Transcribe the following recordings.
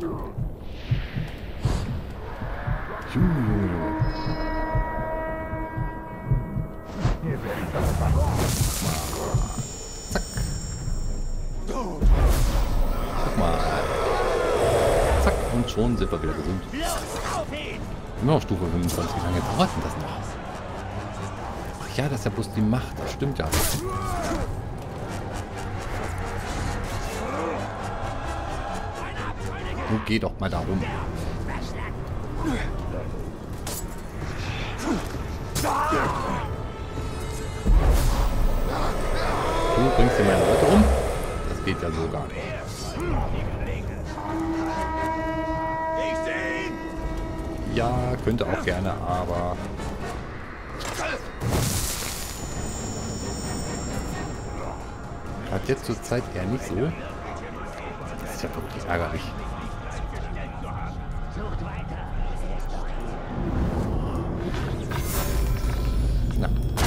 Junge. Zack. Guck mal. Zack, und schon sind wir wieder gesund. Immer auf Stufe 25. Wie lange dauert denn das noch? Ach ja, das ist ja bloß die Macht. Das stimmt ja. Nun geh doch mal da rum. Du bringst hier meine Leute um? Das geht ja so gar nicht. Ja, könnte auch gerne, aber... Gerade jetzt zur Zeit eher nicht so. Das ist ja wirklich ärgerlich. Na.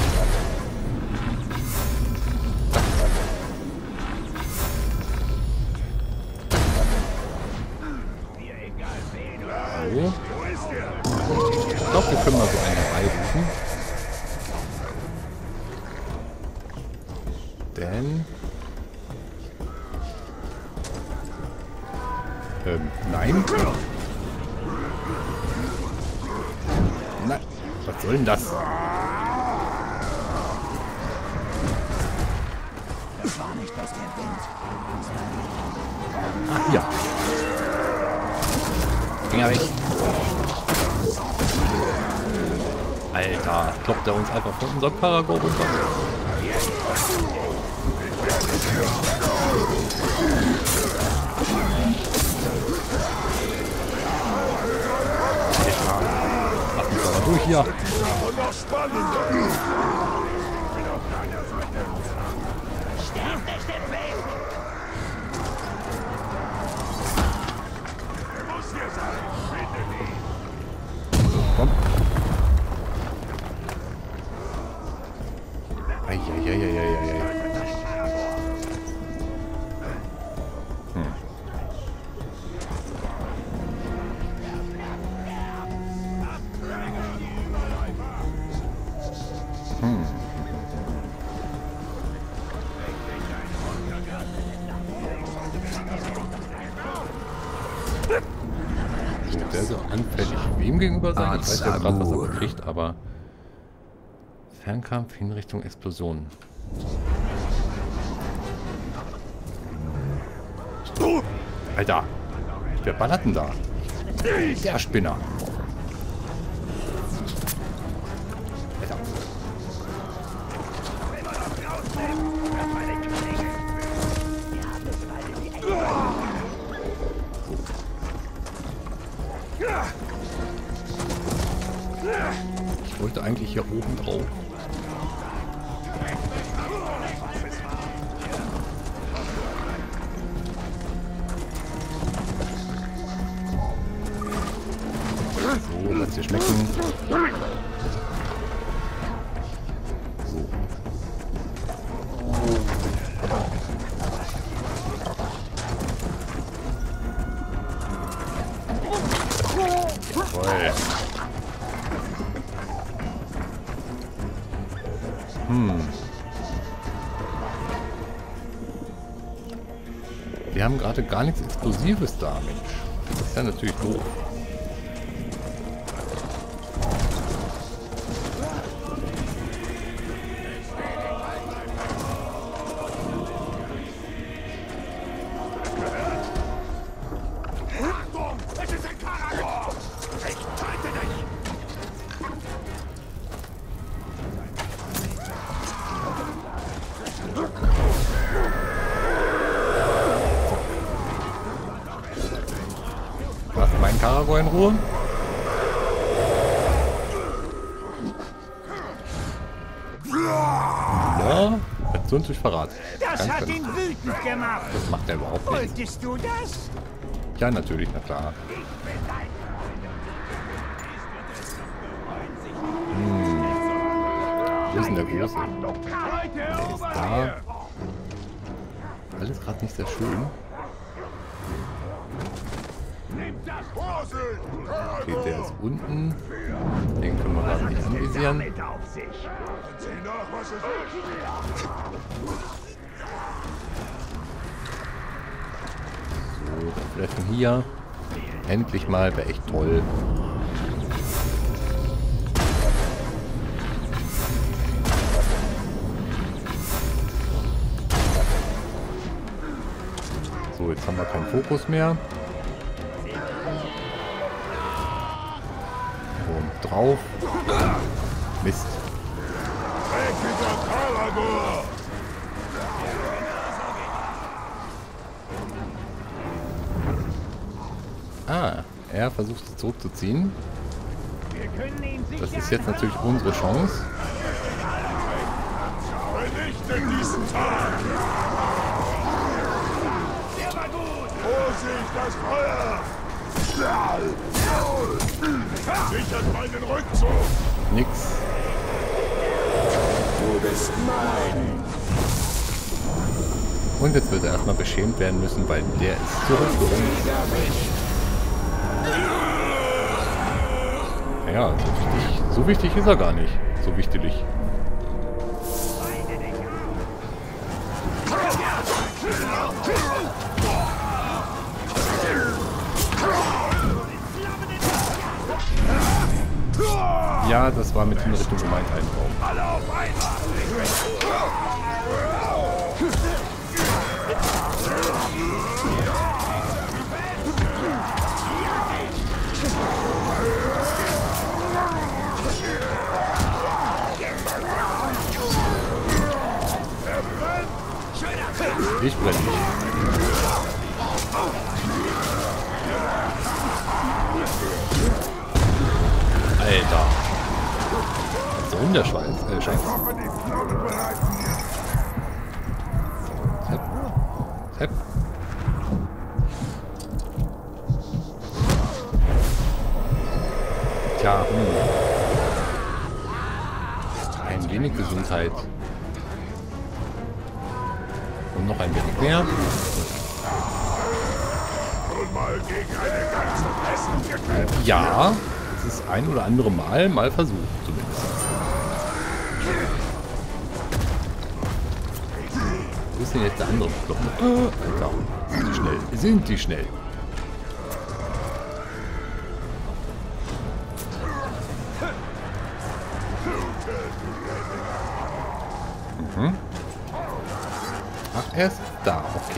So. Ich glaube, wir können mal so einen herbeirufen. Denn... nein. Nein. Was soll denn das? Das war nicht aus der Wind. Ach ja. Finger weg. Alter, kloppt er uns einfach von unserem Karago runter. Lass mich aber durch hier. Komm. Eieieiei. Der so anfällig wem gegenüber sein? Ich weiß ja gerade, was er bekriegt, aber Fernkampf in Richtung Explosion. Alter, wer ballert denn da? Der Spinner. Alter. Ich wollte eigentlich hier oben drauf. So, lass dir schmecken. So. Jawohl. Wir haben gerade gar nichts Explosives da, Mensch. Das ist ja natürlich doof. Lass meinen Karago in Ruhe. Ja, Aktion durch Verrat. Das hat ihn wütend gemacht. Das macht er überhaupt nicht. Wolltest du das? Ja, natürlich, na klar. Wo ist denn der Große? Der ist da. Alles gerade nicht sehr schön. Okay, der ist unten. Den können wir gerade nicht anvisieren. So, dann vielleicht von hier. Endlich mal, wäre echt toll. So, jetzt haben wir keinen Fokus mehr. Und drauf. Mist. Ah, er versucht sie zurückzuziehen. Das ist jetzt natürlich unsere Chance. Vernichte diesen Tag! Vorsicht, das Feuer! Sichert meinen Rückzug! Nix. Du bist mein! Und jetzt wird er erstmal beschämt werden müssen, weil der ist so hochgerundet. Ja, so wichtig ist er gar nicht. So wichtig. Ja, das war mit Hinrichtung gemeint, ein Baum. Alle auf einmal! Ich brenne nicht. Alter. So ein der Scheiß. Zap. Zap. Tja, ein wenig Gesundheit. Und noch ein wenig mehr. Nun mal gegen eine ganze Essen. Ja, es ist ein oder andere Mal versucht, zumindest. Wo ist denn jetzt der andere Knochen? Alter, sind die schnell. Sind die schnell. Mhm. Ach, er ist da, okay.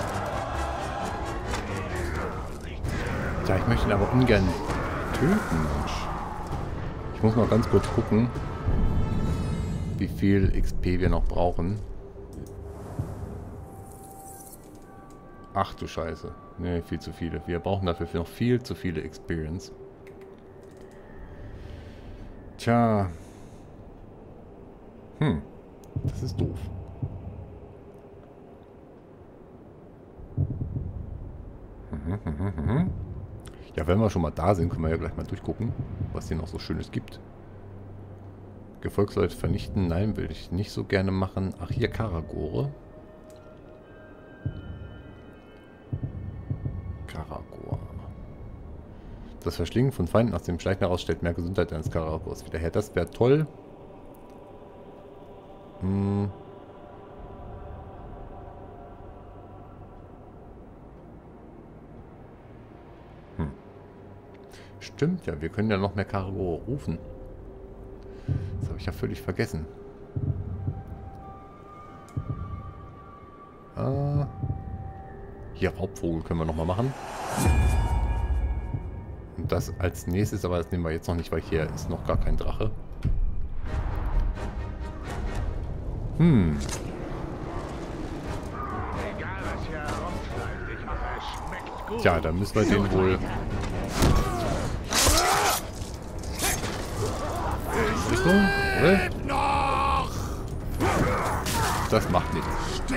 Ja, ich möchte ihn aber ungern töten. Ich muss mal ganz kurz gucken, wie viel XP wir noch brauchen. Ach du Scheiße. Ne, viel zu viele. Wir brauchen dafür noch viel zu viele Experience. Tja. Das ist doof. Ja, wenn wir schon mal da sind, können wir ja gleich mal durchgucken, was hier noch so Schönes gibt. Gefolgsleute vernichten? Nein, will ich nicht so gerne machen. Ach, hier Karagore. Karagor. Das Verschlingen von Feinden aus dem Schleichen heraus stellt mehr Gesundheit eines Karagors wieder her. Das wäre toll. Stimmt ja, wir können ja noch mehr Karagor rufen. Das habe ich ja völlig vergessen. Hier Raubvogel können wir nochmal machen. Und das als nächstes, aber das nehmen wir jetzt noch nicht, weil hier ist noch gar kein Drache. Tja, dann müssen wir den wohl... Richtung, oder? Das macht nichts.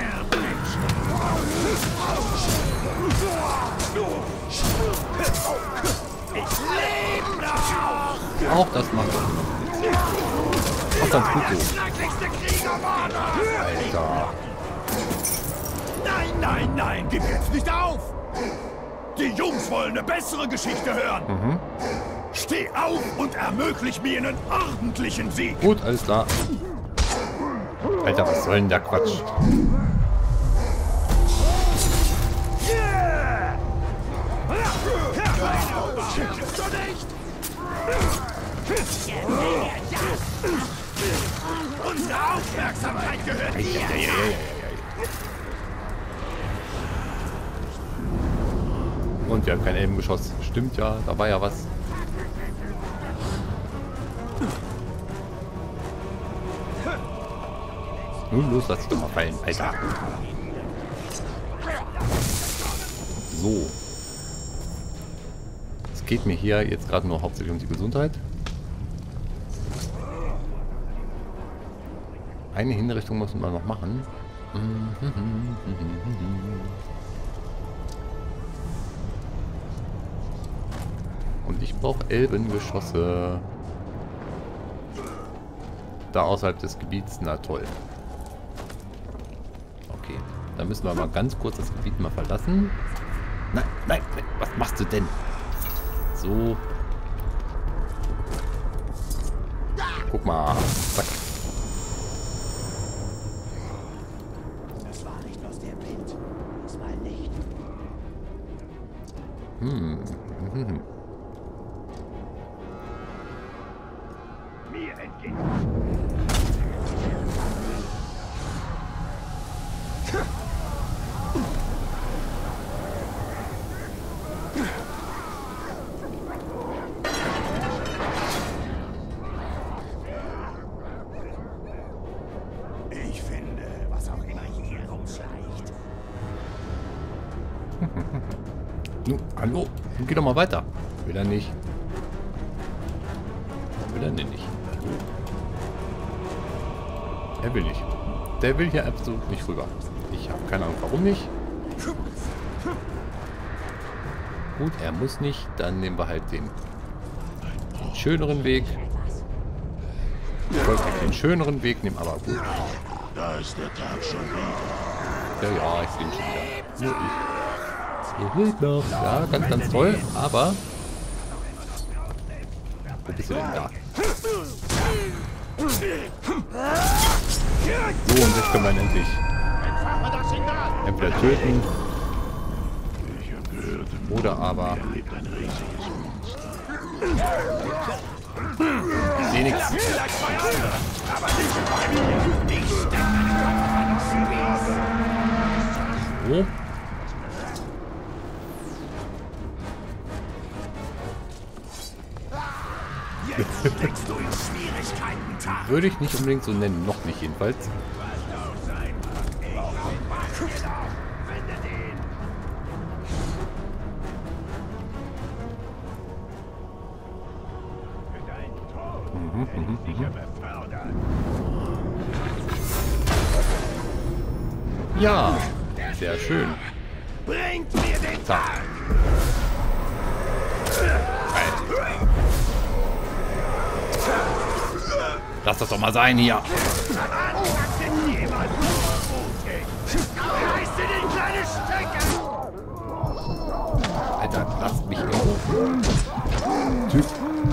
Auch das macht nichts. Auch ganz gut so. Alter. Nein, nein, nein, gib jetzt nicht auf! Die Jungs wollen eine bessere Geschichte hören. Steh auf und ermöglich mir einen ordentlichen Sieg. Gut, alles klar. Alter, was soll denn der Quatsch? Unsere Aufmerksamkeit gehört dir. Und wir haben kein Elbengeschoss. Stimmt ja, da war ja was. Nun los, lass dich doch mal fallen, Alter. So. Es geht mir hier jetzt gerade nur hauptsächlich um die Gesundheit. Eine Hinrichtung müssen wir noch machen. Und ich brauche Elbengeschosse. Da außerhalb des Gebiets, na toll. Okay, dann müssen wir mal ganz kurz das Gebiet mal verlassen. Nein, nein, was machst du denn? So. Guck mal. Zack. Das war nicht aus dem Wind. Diesmal nicht. Mir entgeht. Ich finde, was auch immer hier rumschleicht. Nun, hallo, nun geh doch mal weiter. Will er nicht. Will er denn nicht? Er will nicht. Der will hier absolut nicht rüber. Ich habe keine Ahnung, warum nicht. Gut, er muss nicht. Dann nehmen wir halt den schöneren Weg. Ich wollte den schöneren Weg nehmen, aber gut. Da ist der Tag schon wieder. Ja, ich bin schon wieder. Nur ich. Ihr wollt noch. Ja, ganz, ganz toll. Aber... Wo bist du denn da? So, und jetzt können wir ihn endlich entweder töten oder aber... Ich sehe nichts. So. Jetzt steckst du in Schwierigkeiten, Tag. Würde ich nicht unbedingt so nennen, noch nicht jedenfalls. Ja, sehr schön. Bringt mir den Tag. Lass das doch mal sein hier. Alter, lass mich in Ruhe. Typ.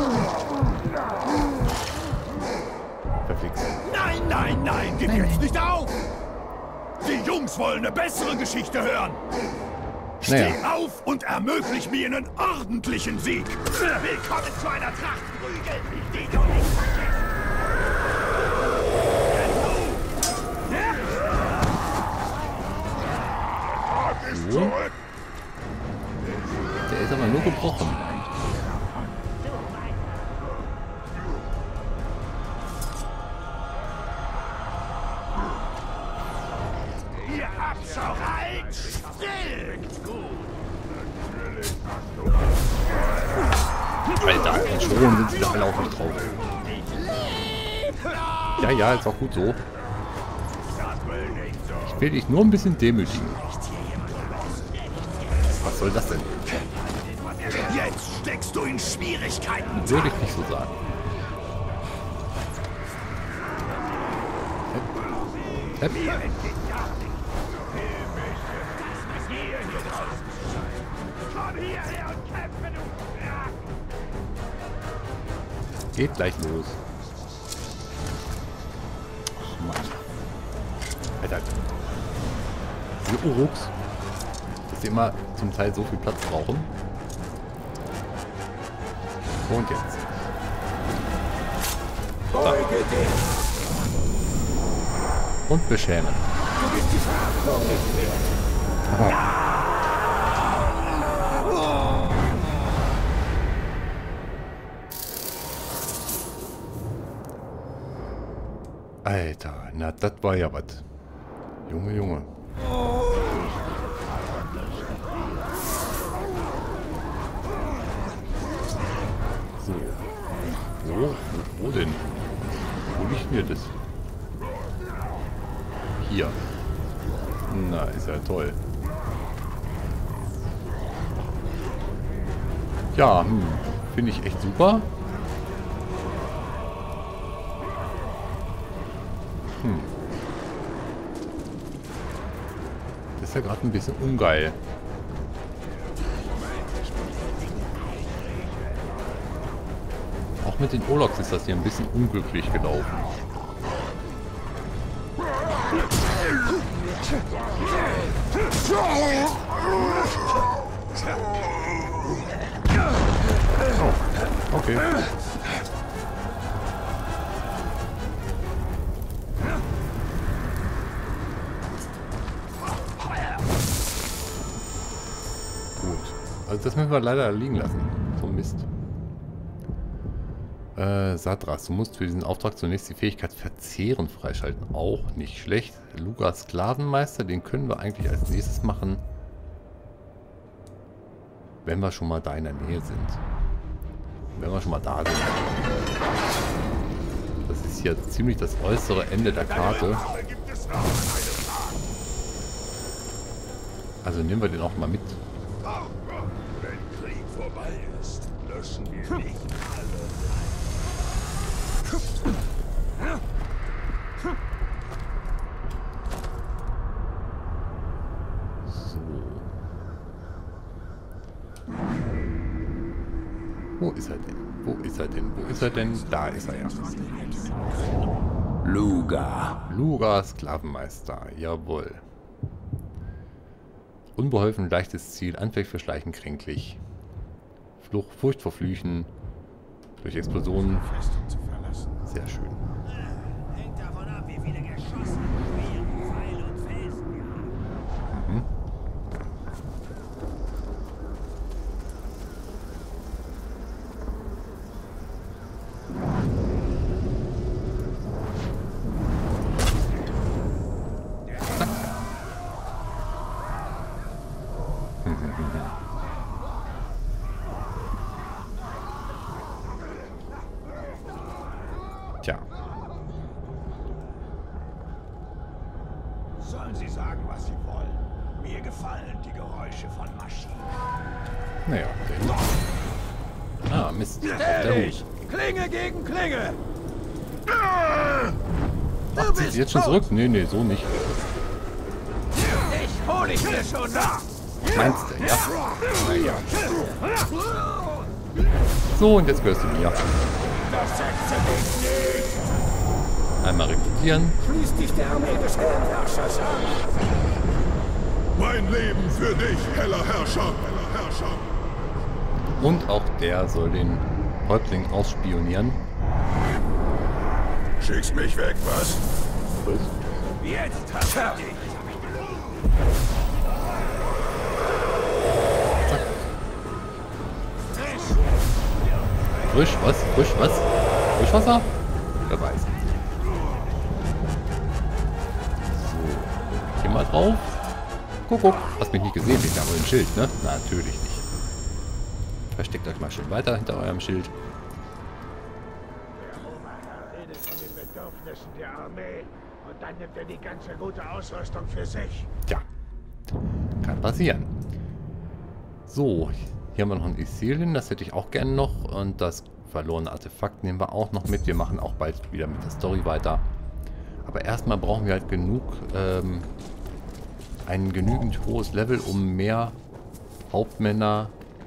Verflixt. Nein, nein, nein, gib jetzt nicht auf! Die Jungs wollen eine bessere Geschichte hören! Steh auf und ermöglich mir einen ordentlichen Sieg! Willkommen zu einer Trachtprügel, die du nicht vergisst! So. Der ist aber nur gebrochen. Ihr Abschau, halt still! Alter, die Sporen sind sie doch alle auf mich drauf. Ja, ja, ist auch gut so. Ich will dich nur ein bisschen demütigen. Was soll das denn? Jetzt steckst du in Schwierigkeiten! Würde ich nicht so sagen. Hepp. Hepp. hierher und kämpfe, du Kraken! Geht gleich los. Ach Mann. Alter. Diese Uruks, dass sie immer zum Teil so viel Platz brauchen. Und jetzt. Ah. Und beschämen. Alter, na das war ja was. Junge, Junge. So. Wo denn? Wo liegt mir das? Hier. Na, ist ja toll. Ja, finde ich echt super. Das ist ja gerade ein bisschen ungeil. Auch mit den Urloks ist das hier ein bisschen unglücklich gelaufen. Oh, okay. Also das müssen wir leider liegen lassen. So Mist. Sadras, du musst für diesen Auftrag zunächst die Fähigkeit Verzehren freischalten. Auch nicht schlecht. Luga Sklavenmeister, den können wir eigentlich als nächstes machen. Wenn wir schon mal da in der Nähe sind. Wenn wir schon mal da sind. Das ist hier ziemlich das äußere Ende der Karte. Also nehmen wir den auch mal mit. Löschen wir nicht alle. So. Wo ist er denn? Wo ist er denn? Wo ist er denn? Da ist er ja. Luga. Luga Sklavenmeister. Jawohl. Unbeholfen leichtes Ziel. Anfällig für Schleichen kränklich. Furcht vor Flüchen. Durch Explosionen. Sehr schön. Hängt davon ab, wie viele Geschosse, Speeren, Pfeile und Felsen wir haben. Mhm. Tja. Sollen Sie sagen, was Sie wollen? Mir gefallen die Geräusche von Maschinen. Naja, den. Ah, Mist. Der Hut. Klinge gegen Klinge! Ach, zieht sie jetzt schon zurück? Nee, nee, so nicht. Ich hol dich mir schon da! Meinst du, ja? Naja. So, und jetzt gehörst du mir. Das setze dich nicht! Einmal rekrutieren. Schließ dich der Armee des hellen Herrschers an! Mein Leben für dich, heller Herrscher! Heller Herrscher! Und auch der soll den Häuptling ausspionieren. Schickst mich weg, was? Was? Jetzt hast du dich! Frisch, was? Frisch, was? Frischwasser? Wer weiß. So. Hier mal drauf. Guck. Hast mich nicht gesehen, ich habe ein Schild, ne? Na, natürlich nicht. Versteckt euch mal schön weiter hinter eurem Schild. Der Oberherr redet von den Bedürfnissen der Armee und dann nimmt er die ganze gute Ausrüstung für sich. Tja. Kann passieren. So. Hier haben wir noch ein Isilien, das hätte ich auch gerne noch. Und das verlorene Artefakt nehmen wir auch noch mit. Wir machen auch bald wieder mit der Story weiter. Aber erstmal brauchen wir halt genug, ein genügend hohes Level, um mehr Hauptmänner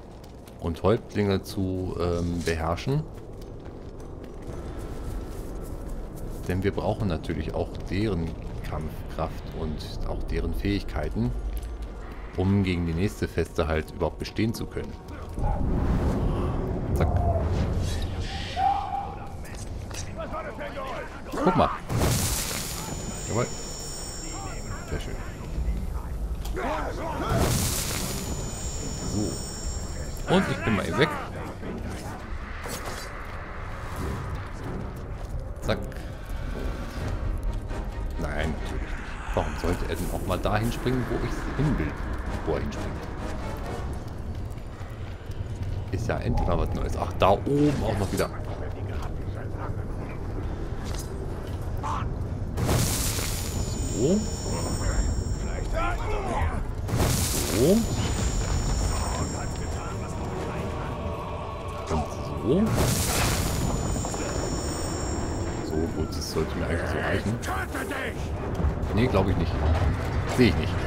und Häuptlinge zu beherrschen. Denn wir brauchen natürlich auch deren Kampfkraft und auch deren Fähigkeiten, um gegen die nächste Feste halt überhaupt bestehen zu können. Zack. Guck mal. Jawohl. Sehr schön. So. Und ich bin mal eben weg. Zack. Nein, natürlich nicht. Warum sollte er denn auch mal dahin springen, wo ich hin will? Wo er hinspringt. Ist ja endlich mal was Neues. Ach, da oben auch noch wieder. So. So. Und so. So, gut, das sollte mir eigentlich so reichen. Nee, glaube ich nicht. Sehe ich nicht.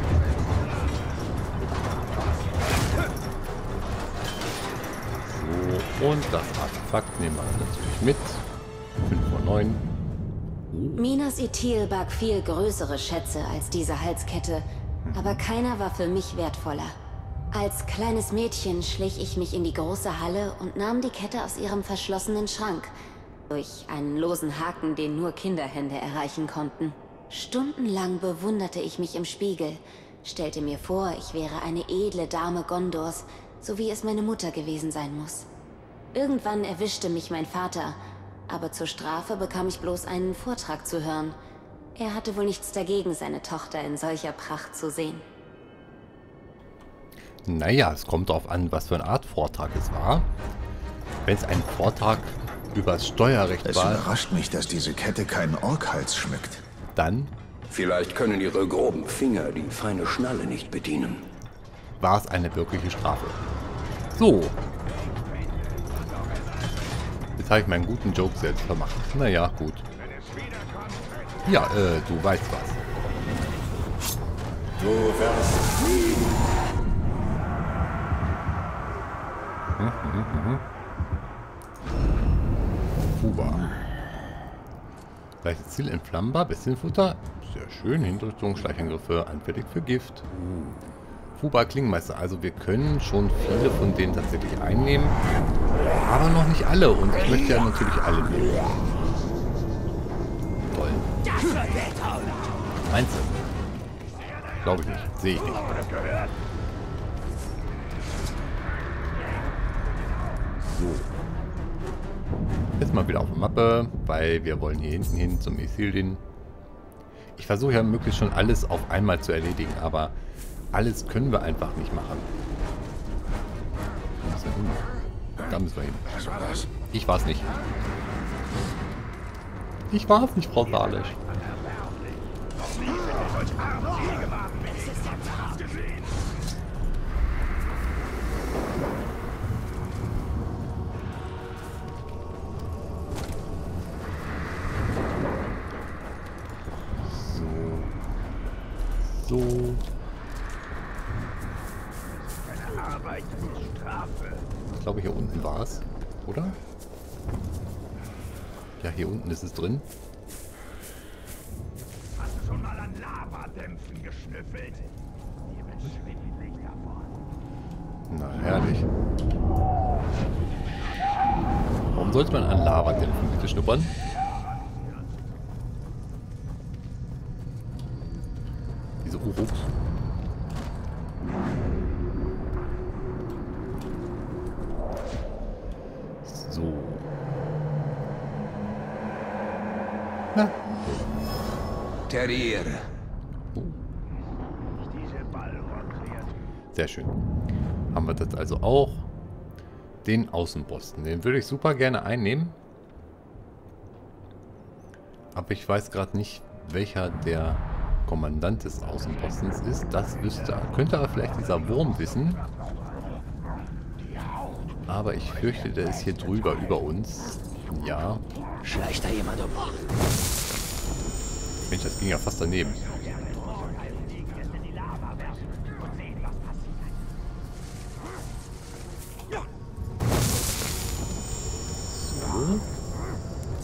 So, und das Artefakt nehmen wir natürlich mit. 5 von 9. Minas Ithil barg viel größere Schätze als diese Halskette, aber keiner war für mich wertvoller. Als kleines Mädchen schlich ich mich in die große Halle und nahm die Kette aus ihrem verschlossenen Schrank. Durch einen losen Haken, den nur Kinderhände erreichen konnten. Stundenlang bewunderte ich mich im Spiegel, stellte mir vor, ich wäre eine edle Dame Gondors, so wie es meine Mutter gewesen sein muss. Irgendwann erwischte mich mein Vater, aber zur Strafe bekam ich bloß einen Vortrag zu hören. Er hatte wohl nichts dagegen, seine Tochter in solcher Pracht zu sehen. Naja, es kommt darauf an, was für eine Art Vortrag es war. Wenn es ein Vortrag über das Steuerrecht Es war, überrascht mich, dass diese Kette keinen Orkhals schmückt. dann Vielleicht können Ihre groben Finger die feine Schnalle nicht bedienen. war es eine wirkliche Strafe. So. Jetzt habe ich meinen guten Joke selbst vermacht. Naja, gut. Ja, du weißt was. Du wirst fliegen. Fuba. Gleiches Ziel entflammbar, bisschen Futter. Sehr schön. Hinrichtung, Schleichangriffe, anfällig für Gift. Fuba Klingenmeister. Also wir können schon viele von denen tatsächlich einnehmen. Aber noch nicht alle. Und ich möchte ja natürlich alle nehmen. Toll. Meinst du? Glaube ich nicht. Sehe ich nicht. So. Jetzt mal wieder auf der Mappe, weil wir wollen hier hinten hin zum Ithildin. Ich versuche ja möglichst schon alles auf einmal zu erledigen, aber alles können wir einfach nicht machen. Wo müssen wir hin? Da müssen wir hin. Was war das? Ich war es nicht. Ich war es nicht, Frau Salisch. So. Ich glaube, hier unten war es, oder? Ja, hier unten ist es drin. Hast du schon mal an Lavadämpfen geschnüffelt? Mir wird schwindelig davon. Na, herrlich. Warum sollte man an Lavadämpfen bitte schnuppern? Diese Uruks. So. Na. Terrier. Sehr schön. Haben wir das also auch. Den Außenposten. Den würde ich super gerne einnehmen. Aber ich weiß gerade nicht, welcher der Kommandant des Außenpostens ist. Das könnte aber vielleicht dieser Wurm wissen. Aber ich fürchte, der ist hier drüber über uns. Ja. Schleicht da jemand um? Mensch, das ging ja fast daneben.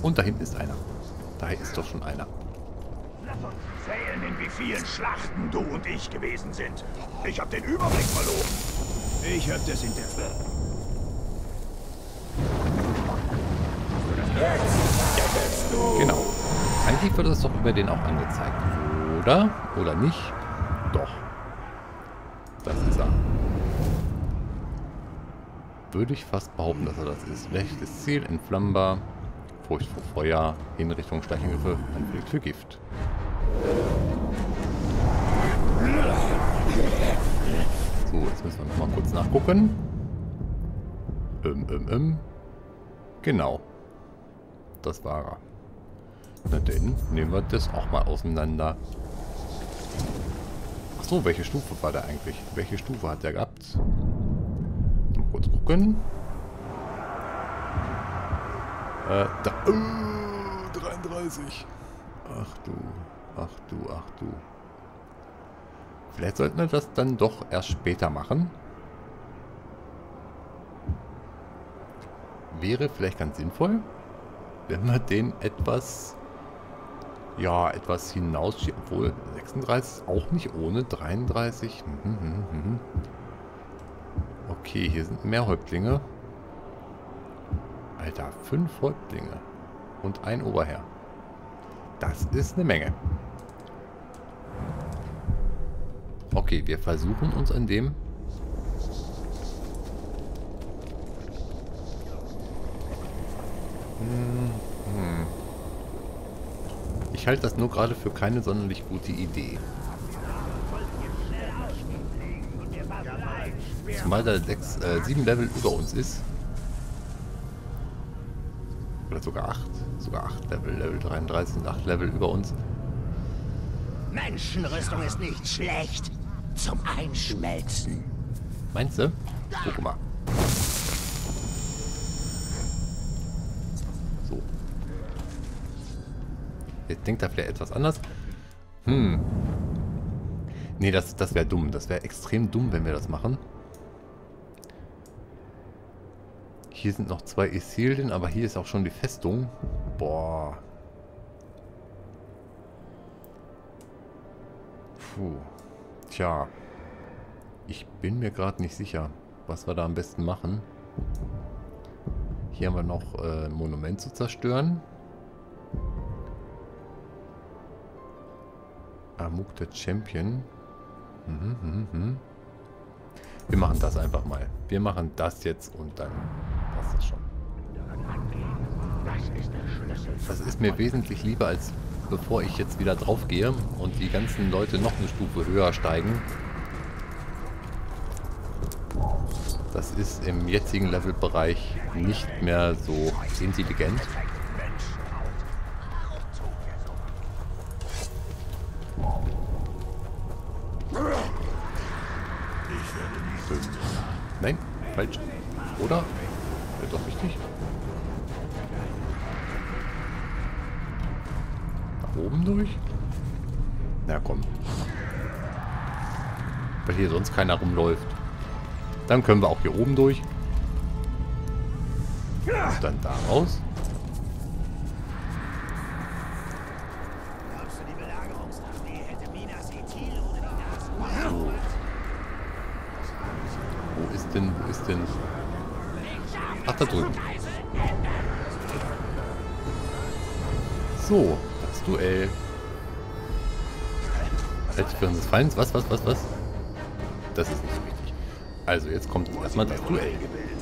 Und da hinten ist einer. Da ist doch schon einer. Lass uns zählen, in wie vielen Schlachten du und ich gewesen sind. Ich habe den Überblick verloren. Ich habe das Interesse. Genau. Eigentlich wird es doch über den auch angezeigt. Oder? Oder nicht? Doch. Das ist er. Würde ich fast behaupten, dass er das ist. Rechtes Ziel, entflammbar. Furcht vor Feuer. Hinrichtung, Steichangriffe. Anfällig für Gift. So, jetzt müssen wir noch mal kurz nachgucken. Genau. Das war er. Na denn, nehmen wir das auch mal auseinander. Achso, welche Stufe war der eigentlich? Welche Stufe hat der gehabt? Mal kurz gucken. 33. Ach du. Vielleicht sollten wir das dann doch erst später machen. Wäre vielleicht ganz sinnvoll, wenn wir den etwas hinausschieben. Obwohl 36 ist auch nicht ohne 33. Okay, hier sind mehr Häuptlinge. Alter, 5 Häuptlinge. Und ein Oberherr. Das ist eine Menge. Okay, wir versuchen uns an dem... Ich halte das nur gerade für keine sonderlich gute Idee. Zumal der 7 Level über uns ist. Oder sogar 8. Sogar 8 Level. Level 33 und 8 Level über uns. Menschenrüstung ist nicht schlecht. Zum Einschmelzen. Meinst du? Guck mal. So. Jetzt denkt er vielleicht etwas anders. Nee, das wäre dumm. Das wäre extrem dumm, wenn wir das machen. Hier sind noch 2 Isilien, aber hier ist auch schon die Festung. Boah. Puh. Tja. Ich bin mir gerade nicht sicher, was wir da am besten machen. Hier haben wir noch ein Monument zu zerstören. Amuk der Champion. Wir machen das einfach mal. Wir machen das jetzt und dann passt das schon. Das ist mir wesentlich lieber, als bevor ich jetzt wieder drauf gehe und die ganzen Leute noch eine Stufe höher steigen. Das ist im jetzigen Levelbereich nicht mehr so intelligent. Nein, falsch. Oder? Wäre doch richtig. Da oben durch? Na komm. Weil hier sonst keiner rumläuft. Dann können wir auch hier oben durch. Und dann da raus. Glaubst du, die Belagerungsarmee hätte Minas Ithil ohne die Nasen? So. Wo ist denn... Ach, da drüben. So, das Duell. Während des Feinds. Was? Das ist nicht so wichtig. Also, jetzt kommt erstmal das Duell.